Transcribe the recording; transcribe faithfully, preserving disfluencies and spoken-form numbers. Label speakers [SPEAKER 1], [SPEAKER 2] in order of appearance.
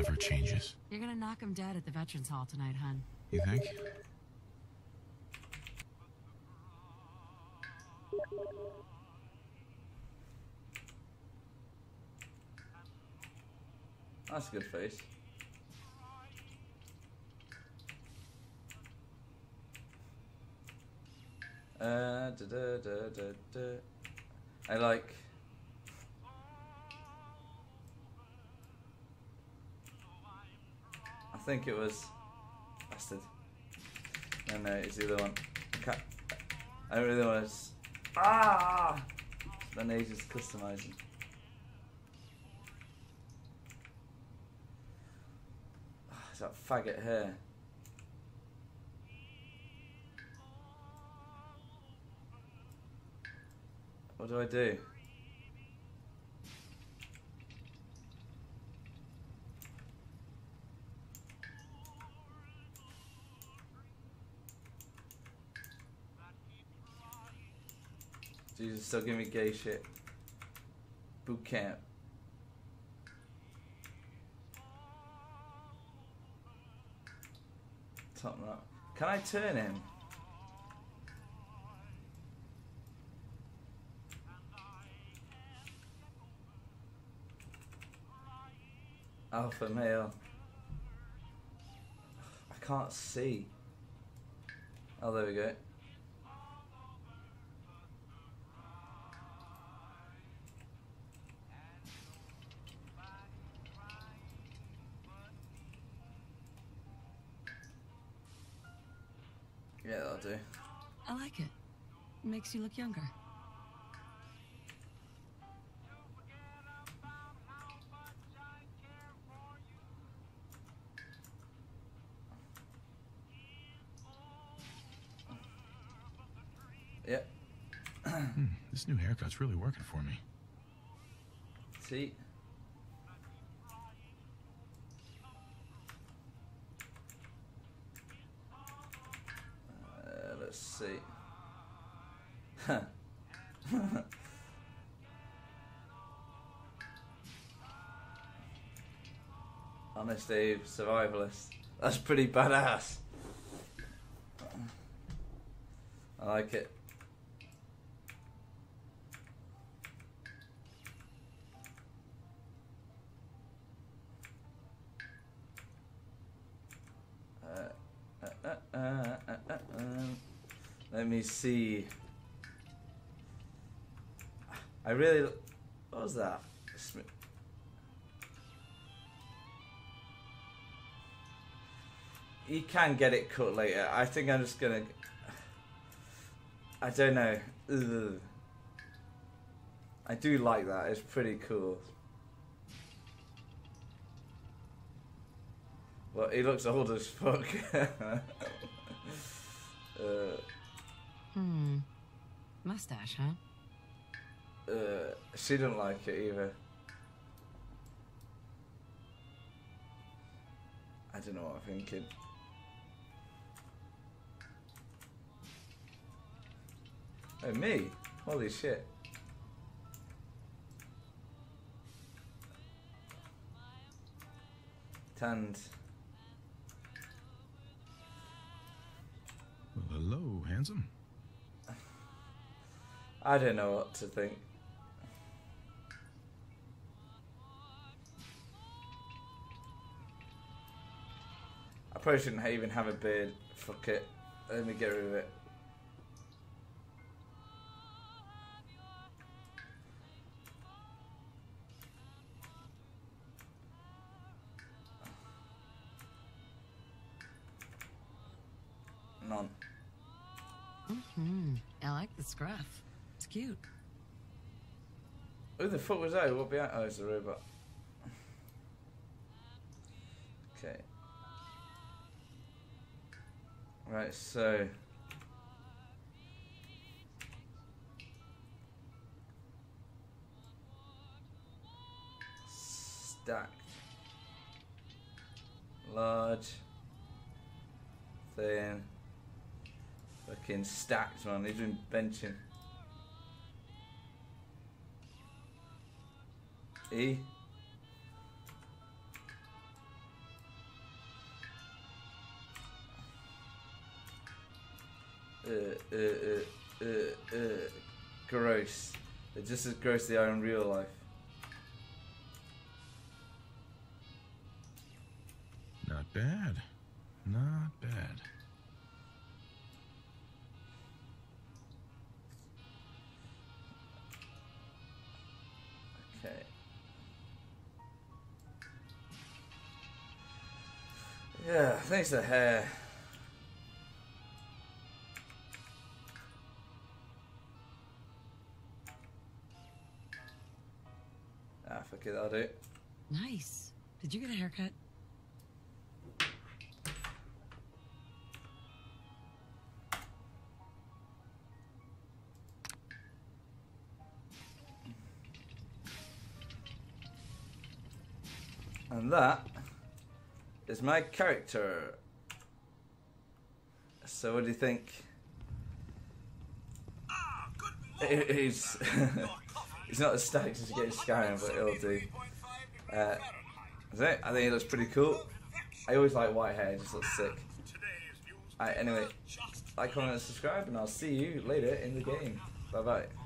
[SPEAKER 1] whatever changes.
[SPEAKER 2] You're gonna knock him dead at the Veterans Hall tonight, hun.
[SPEAKER 1] You think?
[SPEAKER 3] That's a good face. Uh, da, da, da, da, da. I like. I think it was bastard. No, no, it's the other one. I, can't, I don't really want to. Ah, my nose is customizing. Oh, it's that faggot hair. What do I do? Jesus, still give me gay shit. Boot camp. Top right. Can I turn him? Alpha male. I can't see. Oh, there we go. Yeah, that'll do.
[SPEAKER 2] I like it. Makes you look younger.
[SPEAKER 3] Yep.
[SPEAKER 1] Hmm, this new haircut's really working for me.
[SPEAKER 3] See? Uh, let's see. Huh. Honest Dave, survivalist. That's pretty badass. I like it. Uh, uh, uh, uh, uh, uh, let me see. I really. What was that? You can get it cut later. I think I'm just gonna. I don't know. Ugh. I do like that. It's pretty cool. Well, he looks old as fuck. uh,
[SPEAKER 2] Hmm. Mustache, huh?
[SPEAKER 3] uh, she didn't like it either. I don't know what I'm thinking. Oh, me? Holy shit. Tanned.
[SPEAKER 1] Well, hello, handsome.
[SPEAKER 3] I don't know what to think. I probably shouldn't even have a beard. Fuck it. Let me get rid of it. None.
[SPEAKER 2] Mm-hmm. I like the scruff. It's cute.
[SPEAKER 3] Who the fuck was that? What behind? Oh, it's a robot. Okay. Right, so. Stacked. Large. Thin. Fucking stacked, man. He's been benching. E. uh, uh, uh, uh, gross. They're just as gross as they are in real life.
[SPEAKER 1] Not bad. Not bad.
[SPEAKER 3] Okay. Yeah, thanks to the hair. Ah, fuck it, that'll do.
[SPEAKER 2] Nice. Did you get a haircut?
[SPEAKER 3] And that is my character. So what do you think? He- He's he's not as stacked as Get Skyrim, but it'll do. Uh, that's it. I think he looks pretty cool. I always like white hair; it just looks sick. Alright, anyway, like, comment, and subscribe, and I'll see you later in the game. Bye bye.